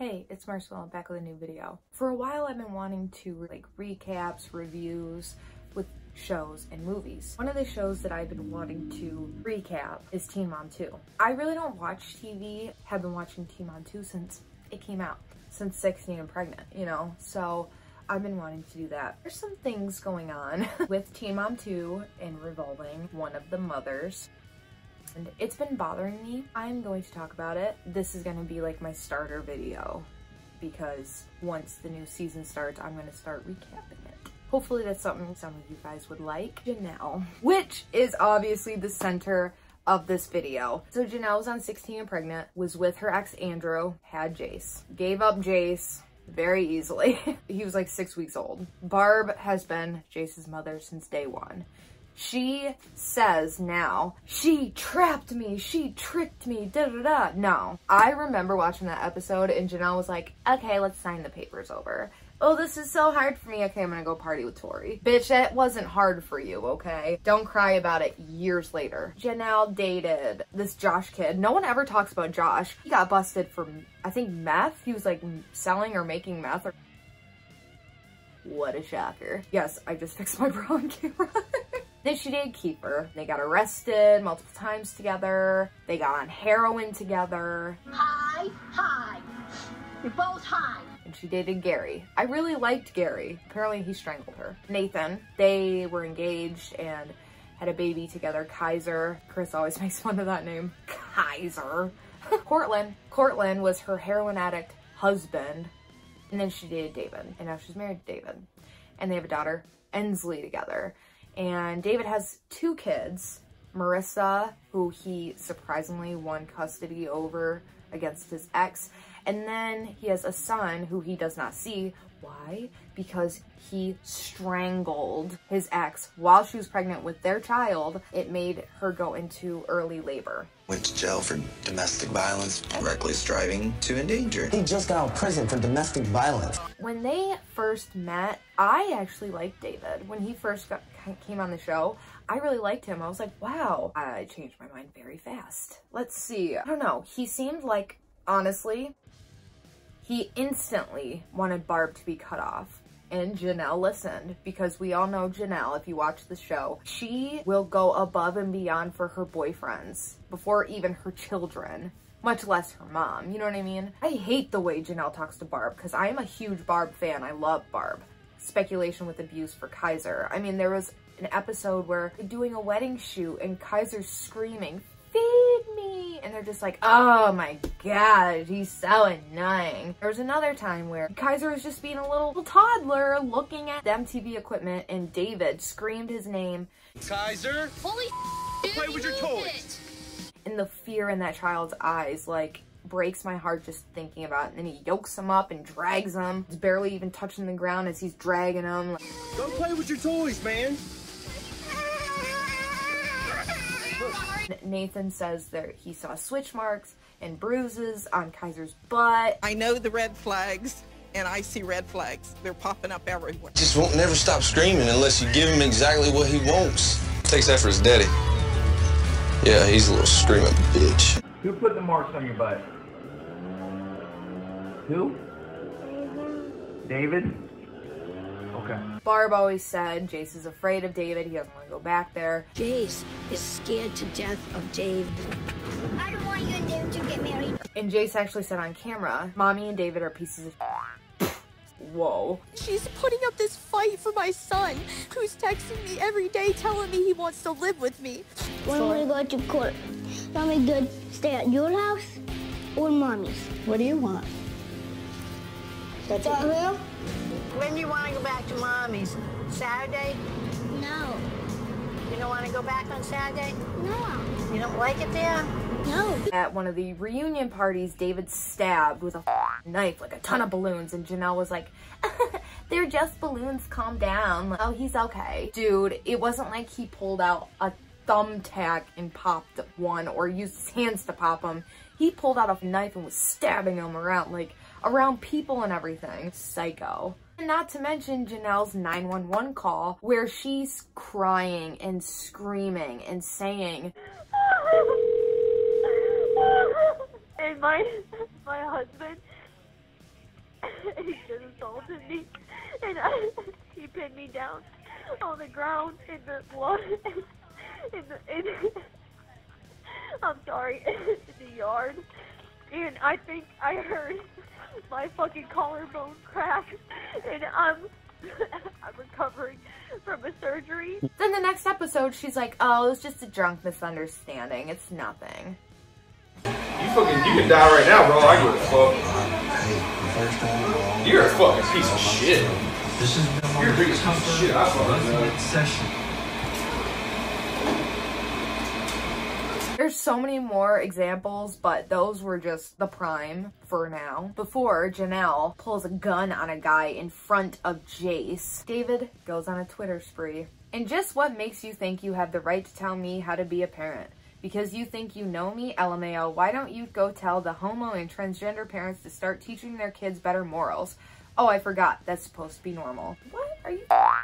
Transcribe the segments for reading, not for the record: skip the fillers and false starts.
Hey, it's Marcel, back with a new video. For a while I've been wanting to like recaps, reviews with shows and movies. One of the shows that I've been wanting to recap is Teen Mom 2. I really don't watch TV, have been watching Teen Mom 2 since it came out, since 16 and pregnant, you know? So I've been wanting to do that. There's some things going on with Teen Mom 2 and revolving one of the mothers. And it's been bothering me. I'm going to talk about it. This is going to be like my starter video because once the new season starts, I'm going to start recapping it. Hopefully that's something some of you guys would like. Jenelle, which is obviously the center of this video. So Jenelle was on 16 and pregnant, was with her ex Andrew, had Jace, gave up Jace very easily. He was like 6 weeks old. Barb has been Jace's mother since day one. She says now, she trapped me, she tricked me, da da da. No, I remember watching that episode and Jenelle was like, okay, let's sign the papers over. Oh, this is so hard for me. Okay, I'm gonna go party with Tori. Bitch, that wasn't hard for you, okay? Don't cry about it years later. Jenelle dated this Josh kid. No one ever talks about Josh. He got busted for, I think, meth. He was like selling or making meth. What a shocker. Yes, I just fixed my bra on camera. Then she dated Kiefer. They got arrested multiple times together. They got on heroin together. Hi. You're both high. And she dated Gary. I really liked Gary. Apparently he strangled her. Nathan, they were engaged and had a baby together, Kaiser. Chris always makes fun of that name. Kaiser. Cortland was her heroin addict husband. And then she dated David. And now she's married to David. And they have a daughter, Ensley, together. And David has 2 kids, Marissa, who he surprisingly won custody over against his ex. And then he has a son who he does not see. Why? Because he strangled his ex while she was pregnant with their child. It made her go into early labor. Went to jail for domestic violence, reckless driving to endanger. He just got out of prison for domestic violence. When they first met, I actually liked David. When he first came on the show, I really liked him. I was like, wow. I changed my mind very fast. Let's see. I don't know. He seemed like, honestly, he instantly wanted Barb to be cut off. And Jenelle listened, because we all know Jenelle, if you watch the show, she will go above and beyond for her boyfriends before even her children, much less her mom. You know what I mean? I hate the way Jenelle talks to Barb because I am a huge Barb fan. I love Barb. Speculation with abuse for Kaiser. I mean, there was an episode where they're doing a wedding shoot and Kaiser's screaming, "Feed me!" And they're just like, oh my god, he's so annoying. There was another time where Kaiser was just being a little toddler looking at the MTV equipment and David screamed his name. Kaiser? Holy play with your toys. And the fear in that child's eyes, like, breaks my heart just thinking about it. And then he yokes him up and drags him. He's barely even touching the ground as he's dragging him. Go play with your toys, man. Nathan says that he saw switch marks and bruises on Kaiser's butt. I know the red flags, and I see red flags. They're popping up everywhere. Just won't never stop screaming unless you give him exactly what he wants. Takes that for his daddy. Yeah, he's a little screaming bitch. Who put the marks on your butt? Who? David? Okay. Barb always said Jace is afraid of David. He doesn't want to go back there. Jace is scared to death of Dave. I don't want you and Dave to get married. And Jace actually said on camera, Mommy and David are pieces of Whoa. She's putting up this fight for my son, who's texting me every day telling me he wants to live with me. When we go to court, want me to stay at your house or Mommy's? What do you want? That's it. When do you want to go back to Mommy's? Saturday? No. You don't want to go back on Saturday? No. You don't like it there? No. At one of the reunion parties, David stabbed with a knife, like a ton of balloons, and Jenelle was like, they're just balloons, calm down. Like, oh, he's okay. Dude, it wasn't like he pulled out a thumbtack and popped one or used his hands to pop them. He pulled out a knife and was stabbing them around, like, around people and everything. Psycho. And not to mention Jenelle's 911 call where she's crying and screaming and saying, and my husband he just assaulted me, and he pinned me down on the ground in the blood, I'm sorry, in the yard, and I think I heard my fucking collarbone crack, and I'm recovering from a surgery. Then the next episode, she's like, oh, it's just a drunk misunderstanding. It's nothing. You can die right now, bro. I give a fuck. You're a fucking piece of shit. You're the biggest piece of shit I fucking. There's so many more examples, but those were just the prime for now. Before Jenelle pulls a gun on a guy in front of Jace, David goes on a Twitter spree. And just what makes you think you have the right to tell me how to be a parent? Because you think you know me? LMAO, why don't you go tell the homo and transgender parents to start teaching their kids better morals? Oh, I forgot. That's supposed to be normal. What? Are you...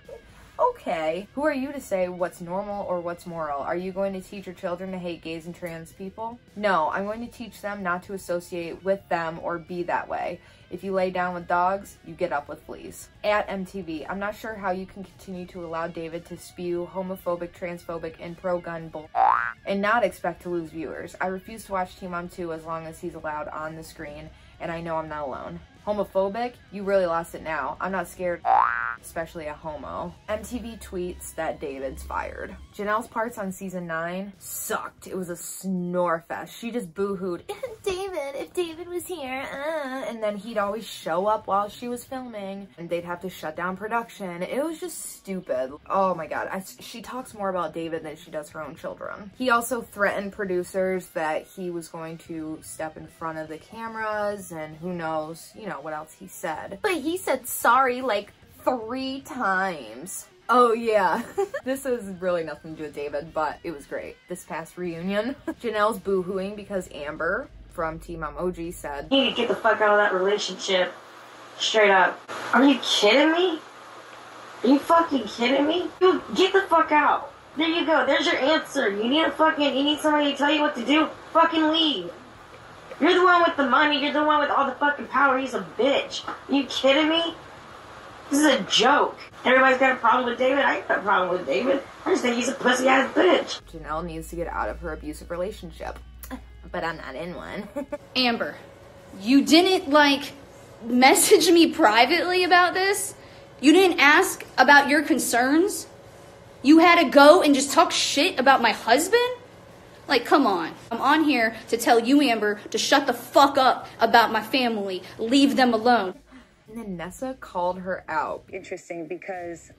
Okay. Who are you to say what's normal or what's moral? Are you going to teach your children to hate gays and trans people? No, I'm going to teach them not to associate with them or be that way. If you lay down with dogs, you get up with fleas. At MTV, I'm not sure how you can continue to allow David to spew homophobic, transphobic, and pro-gun bull and not expect to lose viewers. I refuse to watch Teen Mom 2 as long as he's allowed on the screen, and I know I'm not alone. Homophobic? You really lost it now. I'm not scared, especially a homo. MTV tweets that David's fired. Janelle's parts on season 9 sucked. It was a snore fest. She just boo-hooed, David, if David was here, and then he'd always show up while she was filming, and they'd have to shut down production. It was just stupid. Oh my god, she talks more about David than she does her own children. He also threatened producers that he was going to step in front of the cameras, and who knows, you know, what else he said. But he said sorry like 3 times. Oh yeah, this has really nothing to do with David, but it was great. This past reunion, Janelle's boo-hooing because Amber from Teen Mom OG said, "You need to get the fuck out of that relationship. Straight up. Are you kidding me? Are you fucking kidding me? Dude, get the fuck out. There you go. There's your answer. You need somebody to tell you what to do. Fucking leave. You're the one with the money. You're the one with all the fucking power. He's a bitch. Are you kidding me? This is a joke. Everybody's got a problem with David. I ain't got a problem with David. I just think he's a pussy-ass bitch." Janelle needs to get out of her abusive relationship. But I'm not in one. Amber, you didn't, like, message me privately about this? You didn't ask about your concerns? You had to go and just talk shit about my husband? Like, come on. I'm on here to tell you, Amber, to shut the fuck up about my family. Leave them alone. And then Nessa called her out. Interesting, because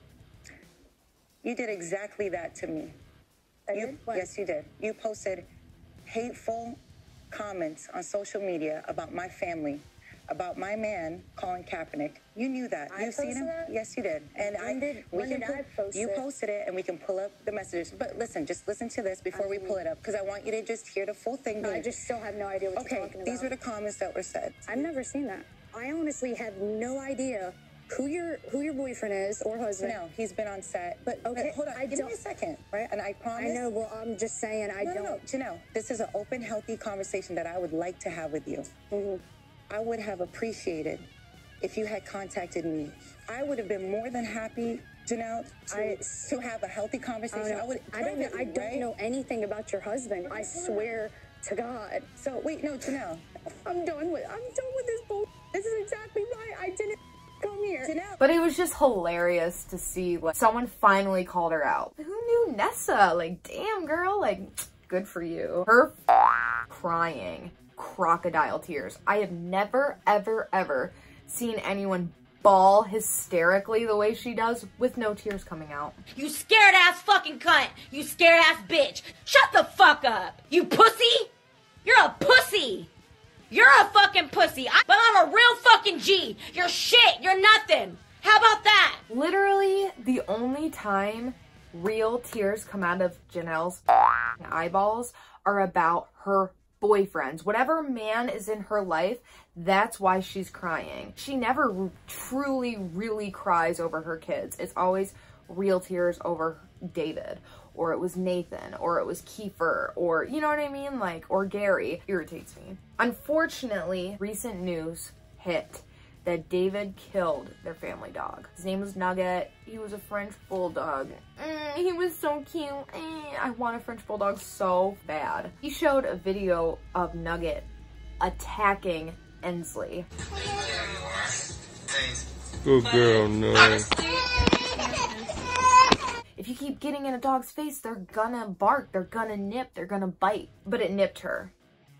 you did exactly that to me. Yes, you did. You posted hateful comments on social media about my family, about my man, Colin Kaepernick. You knew that. You've seen him? That? Yes, you did. And you posted it, and we can pull up the messages. But listen, just listen to this before we pull it up, because I want you to just hear the full thing. I just still have no idea what you're talking about. These were the comments that were said. I've never seen that. I honestly have no idea who your boyfriend is or husband. No, he's been on set. But okay, hold on, give me a second, right? And I promise. I know. Well, I'm just saying No, Janelle, this is an open, healthy conversation that I would like to have with you. Mm-hmm. I would have appreciated if you had contacted me. I would have been more than happy, Janelle, to have a healthy conversation. I don't know anything about your husband. I swear to God. So wait, no, Janelle. I'm done with this bull. This is exactly why I didn't come here. Janelle. But it was just hilarious to see, like, someone finally called her out. Who knew Nessa? Like, damn girl, like, good for you. Her crying, crocodile tears. I have never, ever, ever seen anyone bawl hysterically the way she does with no tears coming out. You scared ass fucking cunt. You scared ass bitch. Shut the fuck up. You pussy. You're a pussy. You're a fucking pussy. But I'm a real fucking G. You're shit. You're nothing. How about that? Literally, the only time real tears come out of Janelle's eyeballs are about her boyfriends. Whatever man is in her life, that's why she's crying. She never truly, really cries over her kids. It's always real tears over David, or it was Nathan, or it was Kiefer, or, you know what I mean? Like, or Gary. Irritates me. Unfortunately, recent news hit that David killed their family dog. His name was Nugget. He was a French bulldog. He was so cute. I want a French bulldog so bad. He showed a video of Nugget attacking Ensley. Good girl, no. If you keep getting in a dog's face, they're gonna bark, they're gonna nip, they're gonna bite. But it nipped her.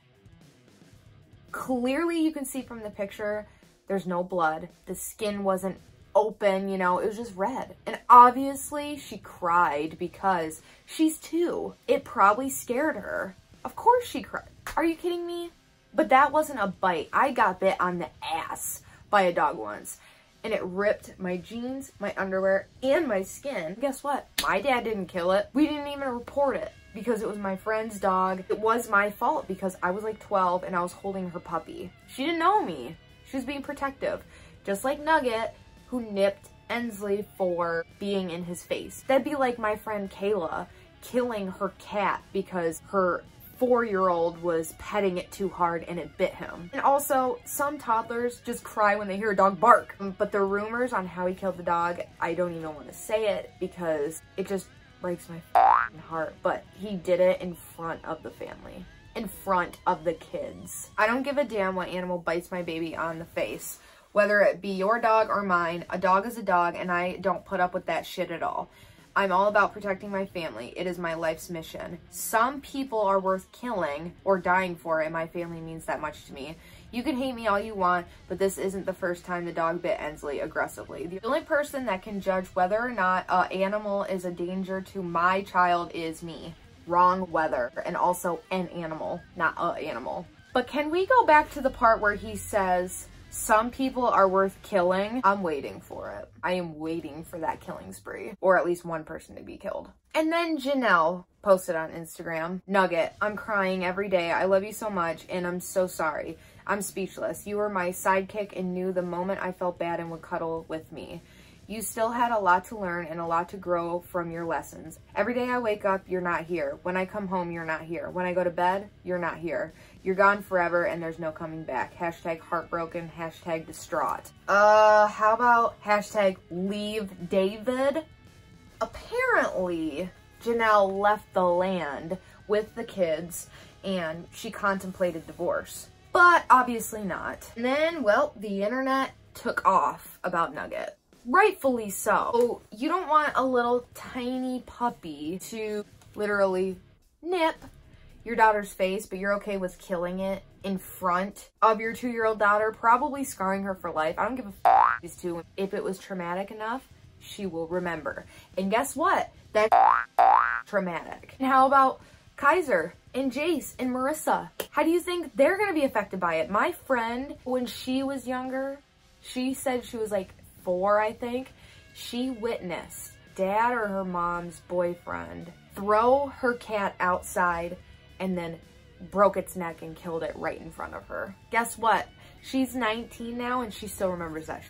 Clearly you can see from the picture, there's no blood. The skin wasn't open, you know, it was just red. And obviously she cried because she's 2. It probably scared her. Of course she cried. Are you kidding me? But that wasn't a bite. I got bit on the ass by a dog once. And it ripped my jeans, my underwear, and my skin. Guess what? My dad didn't kill it. We didn't even report it because it was my friend's dog. It was my fault because I was like 12 and I was holding her puppy. She didn't know me. She was being protective. Just like Nugget, who nipped Ensley for being in his face. That'd be like my friend Kayla killing her cat because her 4-year-old was petting it too hard and it bit him. And also, some toddlers just cry when they hear a dog bark. But the rumors on how he killed the dog, I don't even want to say it because it just breaks my heart. But he did it in front of the family, in front of the kids. I don't give a damn what animal bites my baby on the face. Whether it be your dog or mine, a dog is a dog and I don't put up with that shit at all. I'm all about protecting my family. It is my life's mission. Some people are worth killing or dying for, and my family means that much to me. You can hate me all you want, but this isn't the first time the dog bit Ensley aggressively. The only person that can judge whether or not an animal is a danger to my child is me. Wrong weather, and also an animal, not a animal. But can we go back to the part where he says, some people are worth killing? I'm waiting for it. I am waiting for that killing spree. Or at least one person to be killed. And then Jenelle posted on Instagram, Nugget, I'm crying every day. I love you so much and I'm so sorry. I'm speechless. You were my sidekick and knew the moment I felt bad and would cuddle with me. You still had a lot to learn and a lot to grow from your lessons. Every day I wake up, you're not here. When I come home, you're not here. When I go to bed, you're not here. You're gone forever and there's no coming back. Hashtag heartbroken, hashtag distraught. How about hashtag leave David? Apparently, Jenelle left the land with the kids and she contemplated divorce. But obviously not. And then, well, the internet took off about Nugget. Rightfully so. You don't want a little tiny puppy to literally nip your daughter's face, but you're okay with killing it in front of your 2-year-old daughter, probably scarring her for life. I don't give a f these two. If it was traumatic enough, she will remember. And guess what? That's traumatic. And how about Kaiser and Jace and Marissa? How do you think they're gonna be affected by it? My friend, when she was younger, she said she was like 4, I think. She witnessed dad or her mom's boyfriend throw her cat outside and then broke its neck and killed it right in front of her. Guess what? She's 19 now and she still remembers that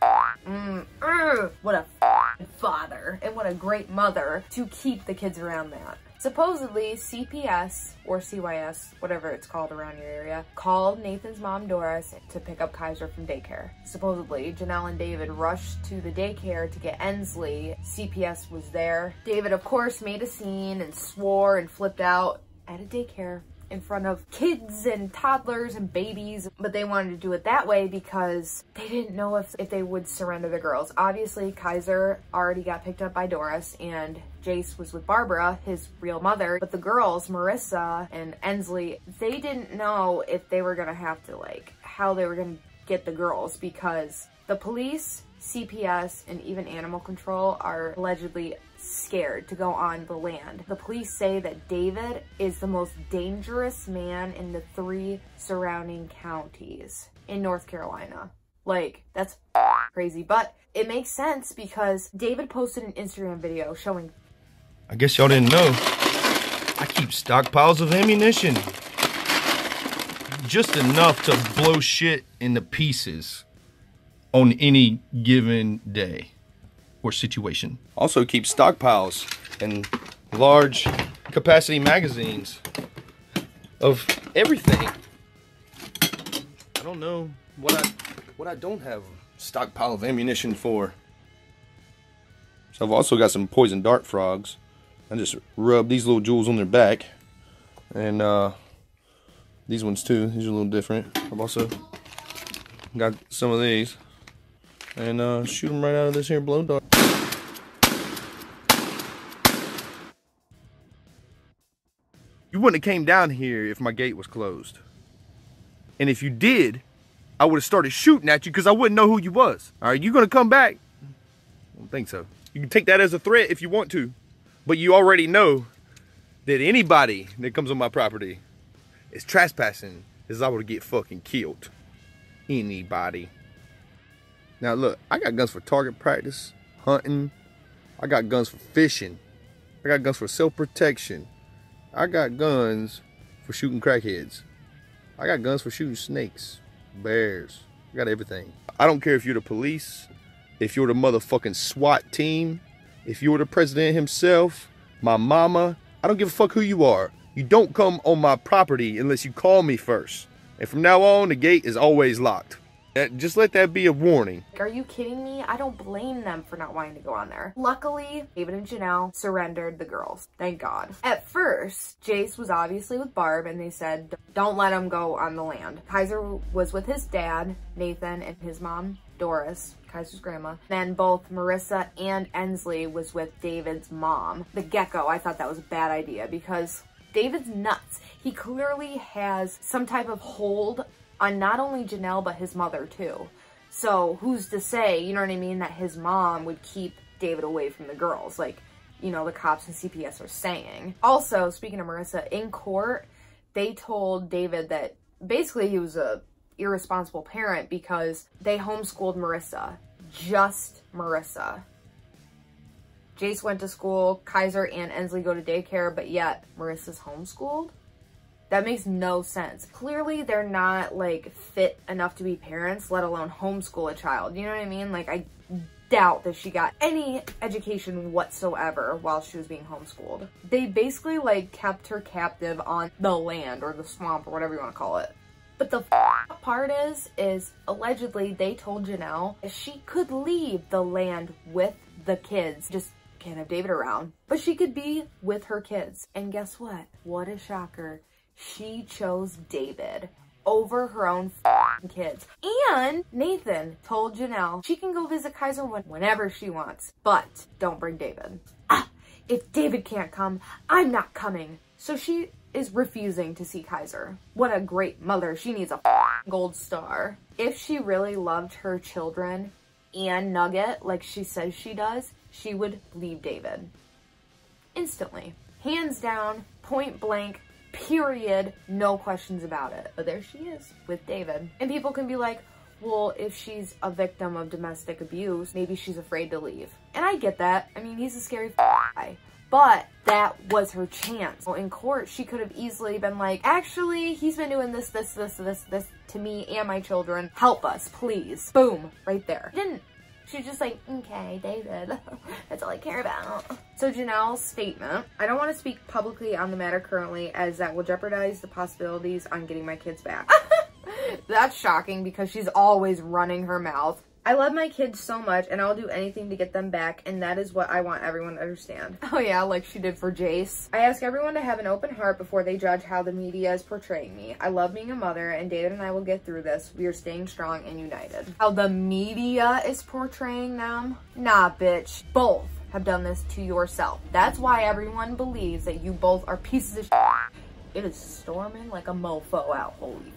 shit. What a father and what a great mother to keep the kids around that. Supposedly, CPS or CYS, whatever it's called around your area, called Nathan's mom, Doris, to pick up Kaiser from daycare. Supposedly, Jenelle and David rushed to the daycare to get Ensley. CPS was there. David, of course, made a scene and swore and flipped out at a daycare in front of kids and toddlers and babies, but they wanted to do it that way because they didn't know if they would surrender the girls. Obviously, Kaiser already got picked up by Doris and Jace was with Barbara, his real mother, but the girls, Marissa and Ensley, they didn't know if they were gonna have to, like, how they were gonna get the girls because the police, CPS, and even animal control are allegedly scared to go on the land. The police say that David is the most dangerous man in the 3 surrounding counties in North Carolina. Like, that's crazy, but it makes sense because David posted an Instagram video showing. I guess y'all didn't know. I keep stockpiles of ammunition. Just enough to blow shit into pieces on any given day or situation. Also keep stockpiles and large capacity magazines of everything. I don't know what I don't have stockpile of ammunition for. So I've also got some poison dart frogs. I just rub these little jewels on their back. And these ones too. These are a little different. I've also got some of these. And shoot them right out of this here blow dart. You wouldn't have came down here if my gate was closed. And if you did, I would have started shooting at you because I wouldn't know who you was. All right, you gonna come back? I don't think so. You can take that as a threat if you want to, but you already know that anybody that comes on my property is trespassing is liable to get fucking killed. Anybody. Now look, I got guns for target practice, hunting. I got guns for fishing. I got guns for self-protection. I got guns for shooting crackheads. I got guns for shooting snakes, bears. I got everything. I don't care if you're the police, if you're the motherfucking SWAT team, if you're the president himself, my mama. I don't give a fuck who you are. You don't come on my property unless you call me first. And from now on, the gate is always locked. Just let that be a warning. Are you kidding me? I don't blame them for not wanting to go on there. Luckily, David and Jenelle surrendered the girls. Thank God. At first, Jace was obviously with Barb and they said, don't let him go on the land. Kaiser was with his dad, Nathan, and his mom, Doris, Kaiser's grandma. Then both Marissa and Ensley was with David's mom. The get-go, I thought that was a bad idea because David's nuts. He clearly has some type of hold on not only Jenelle, but his mother too. So who's to say, you know what I mean, that his mom would keep David away from the girls, like, you know, the cops and CPS are saying. Also, speaking of Marissa, in court, they told David that basically he was a irresponsible parent because they homeschooled Marissa. Just Marissa. Jace went to school, Kaiser and Ensley go to daycare, but yet Marissa's homeschooled? That makes no sense. Clearly, they're not, like, fit enough to be parents, let alone homeschool a child. You know what I mean? Like, I doubt that she got any education whatsoever while she was being homeschooled. They basically, like, kept her captive on the land or the swamp or whatever you want to call it. But the part is allegedly they told Jenelle she could leave the land with the kids. Just can't have David around. But she could be with her kids. And guess what? What a shocker. She chose David over her own kids. And Nathan told Jenelle she can go visit Kaiser whenever she wants, but don't bring David. If David can't come, I'm not coming. So she is refusing to see Kaiser. What a great mother. She needs a gold star. If she really loved her children and Nugget like she says she does, she would leave David. Instantly. Hands down, point blank, period, no questions about it. But there she is with David. And people can be like, well, if she's a victim of domestic abuse, maybe she's afraid to leave. And I get that. I mean, he's a scary guy. But that was her chance. In court, she could have easily been like, actually, he's been doing this to me and my children. Help us, please. Boom, right there. She didn't. She's just like, okay, David, that's all I care about. So Jenelle's statement, I don't want to speak publicly on the matter currently as that will jeopardize the possibilities on getting my kids back. That's shocking because she's always running her mouth. I love my kids so much and I'll do anything to get them back, and that is what I want everyone to understand. Oh yeah, like she did for Jace. I ask everyone to have an open heart before they judge how the media is portraying me. I love being a mother and David and I will get through this. We are staying strong and united. How the media is portraying them? Nah, bitch. Both have done this to yourself. That's why everyone believes that you both are pieces of shit. It is storming like a mofo out, holy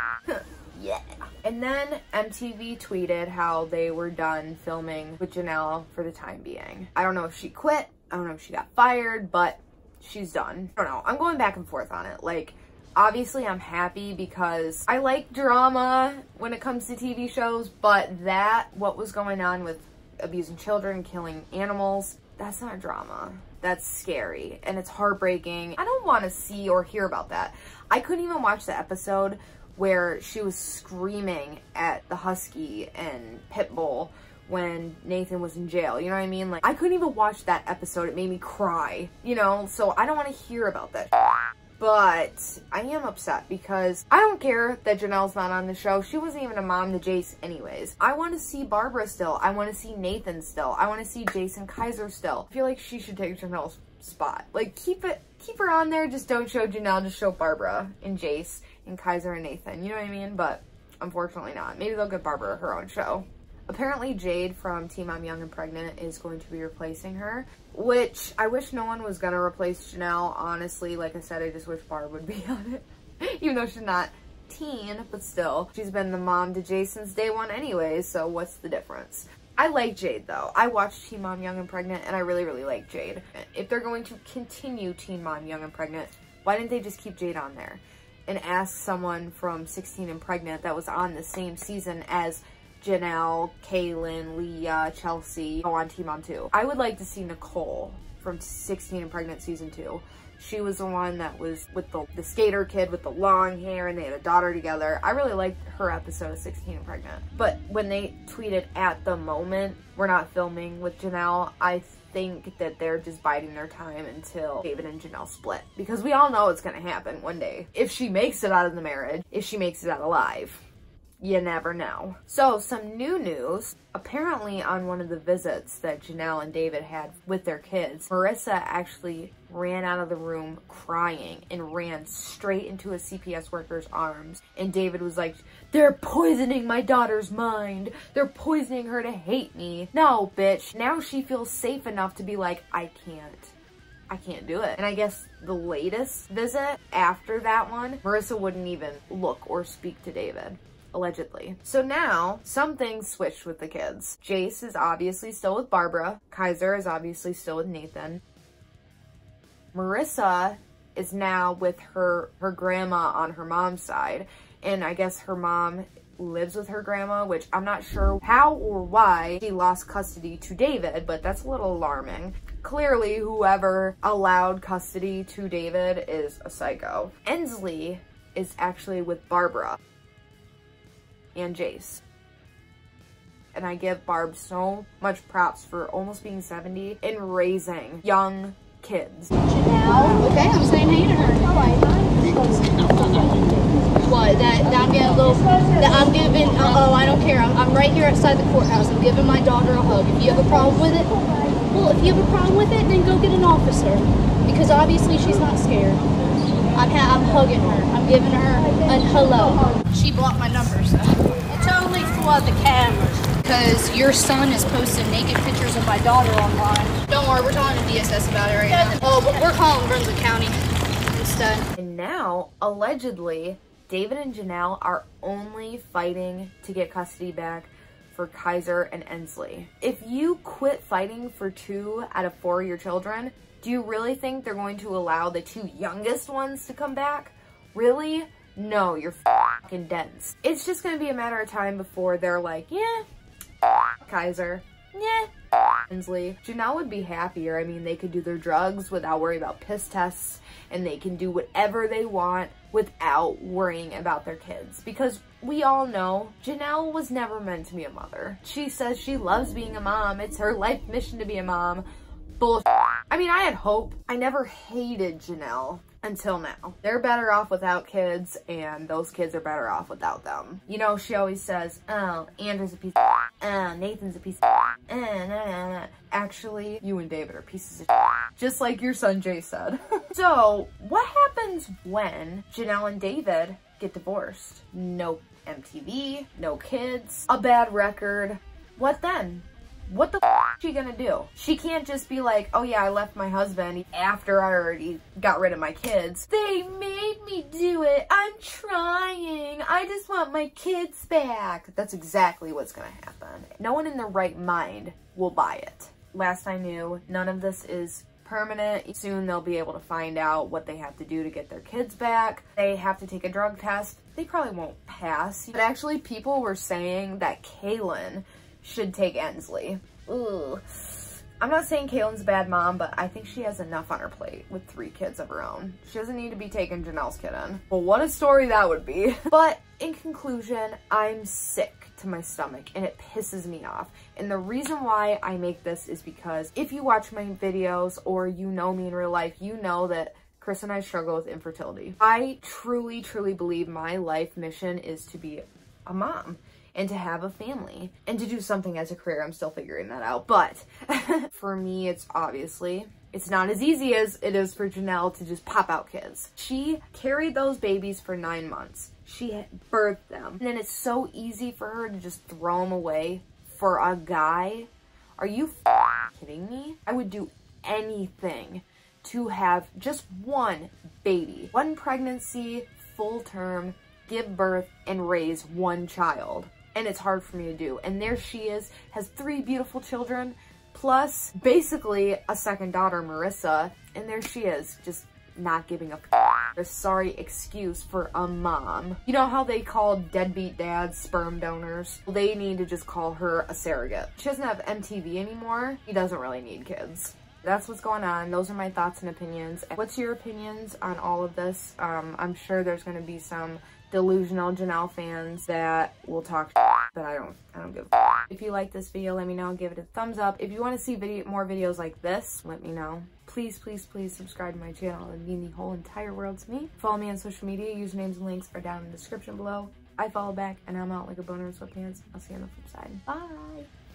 yeah. And then MTV tweeted how they were done filming with Jenelle for the time being. I don't know if she quit, I don't know if she got fired, but she's done. I don't know, I'm going back and forth on it. Like, obviously I'm happy because I like drama when it comes to TV shows, but what was going on with abusing children, killing animals, that's not drama. That's scary and it's heartbreaking. I don't want to see or hear about that. I couldn't even watch the episode where she was screaming at the husky and Pitbull when Nathan was in jail. You know what I mean? Like, I couldn't even watch that episode. It made me cry, you know? So I don't want to hear about that. But I am upset because I don't care that Jenelle's not on the show. She wasn't even a mom to Jace anyways. I want to see Barbara still. I want to see Nathan still. I want to see Jason Kaiser still. I feel like she should take Jenelle's spot. Like, keep her on there. Just don't show Jenelle. Just show Barbara and Jace and Kaiser and Nathan. You know what I mean? But unfortunately not. Maybe they'll give Barbara her own show. Apparently Jade from Teen Mom Young and Pregnant is going to be replacing her, which I wish no one was gonna replace Jenelle, honestly. Like I said, I just wish Barb would be on it, even though she's not teen, but still. She's been the mom to Jade since day one anyways, so what's the difference? I like Jade though. I watched Teen Mom Young and Pregnant and I really, really like Jade. If they're going to continue Teen Mom Young and Pregnant, why didn't they just keep Jade on there and ask someone from 16 and Pregnant that was on the same season as Jenelle, Kaylin, Leah, Chelsea go on Teen Mom 2. I would like to see Nicole from 16 and Pregnant season 2. She was the one that was with the skater kid with the long hair and they had a daughter together. I really liked her episode of 16 and Pregnant. But when they tweeted at the moment, we're not filming with Jenelle, I think that they're just biding their time until David and Jenelle split. Because we all know it's gonna happen one day. If she makes it out of the marriage, if she makes it out alive. You never know. So, some new news. Apparently, on one of the visits that Jenelle and David had with their kids, Marissa actually ran out of the room crying and ran straight into a CPS worker's arms. And David was like, "They're poisoning my daughter's mind. They're poisoning her to hate me." No, bitch. Now she feels safe enough to be like, I can't do it. And I guess the latest visit after that one, Marissa wouldn't even look or speak to David. Allegedly. So now, some things switched with the kids. Jace is obviously still with Barbara. Kaiser is obviously still with Nathan. Marissa is now with her grandma on her mom's side. And I guess her mom lives with her grandma, which I'm not sure how or why she lost custody to David, but that's a little alarming. Clearly, whoever allowed custody to David is a psycho. Ensley is actually with Barbara and Jace. And I give Barb so much props for almost being 70 and raising young kids. Janelle. Okay, I'm saying hey to her. What? That I'm getting a little, that I'm giving, I don't care. I'm right here outside the courthouse. I'm giving my daughter a hug. If you have a problem with it, well, if you have a problem with it, then go get an officer. Because obviously she's not scared. I'm hugging her. I'm giving her a hello. She blocked my number, so. It's only for the cameras. Because your son is posting naked pictures of my daughter online. Don't worry, we're talking to DSS about it right now. Oh, but we're calling Brunswick County instead. And now, allegedly, David and Jenelle are only fighting to get custody back for Kaiser and Ensley. If you quit fighting for 2 out of 4 of your children, do you really think they're going to allow the 2 youngest ones to come back? Really? No, you're fucking dense. It's just gonna be a matter of time before they're like, yeah, Kaiser, yeah, Ensley. Jenelle would be happier. I mean, they could do their drugs without worrying about piss tests, and they can do whatever they want without worrying about their kids. Because we all know Jenelle was never meant to be a mother. She says she loves being a mom. It's her life mission to be a mom. Bullshit. I mean, I had hope. I never hated Jenelle until now. They're better off without kids, and those kids are better off without them. You know, she always says, oh, Andrew's a piece of Nathan's a piece of Actually, you and David are pieces of just like your son Jay said. So, what happens when Jenelle and David get divorced? No MTV, no kids, a bad record. What then? What the f is she gonna do? She can't just be like, oh yeah, I left my husband after I already got rid of my kids. They made me do it. I'm trying. I just want my kids back. That's exactly what's gonna happen. No one in their right mind will buy it. Last I knew, none of this is permanent. Soon they'll be able to find out what they have to do to get their kids back. They have to take a drug test. They probably won't pass. But actually, people were saying that Kaylin should take Ensley. Ooh. I'm not saying Kaylin's a bad mom, but I think she has enough on her plate with 3 kids of her own. She doesn't need to be taking Jenelle's kid in. Well, what a story that would be. But in conclusion, I'm sick to my stomach and it pisses me off. And the reason why I make this is because if you watch my videos or you know me in real life, you know that Chris and I struggle with infertility. I truly, truly believe my life mission is to be a mom and to have a family and to do something as a career. I'm still figuring that out. But for me, it's not as easy as it is for Jenelle to just pop out kids. She carried those babies for 9 months. She birthed them. And then it's so easy for her to just throw them away for a guy. Are you kidding me? I would do anything to have just one baby, one pregnancy, full term, give birth and raise one child. And it's hard for me to do. And there she is, has 3 beautiful children, plus basically a second daughter, Marissa. And there she is, just not giving a sorry excuse for a mom. You know how they call deadbeat dads sperm donors? They need to just call her a surrogate. She doesn't have MTV anymore. He doesn't really need kids. That's what's going on. Those are my thoughts and opinions. What's your opinions on all of this? I'm sure there's going to be some delusional Jenelle fans that will talk but I don't give a If you like this video, let me know. Give it a thumbs up. If you want to see more videos like this, let me know. Please, please, please subscribe to my channel. It would mean the whole entire world to me. Follow me on social media. Usernames and links are down in the description below. I follow back and I'm out like a boner in sweatpants. I'll see you on the flip side. Bye.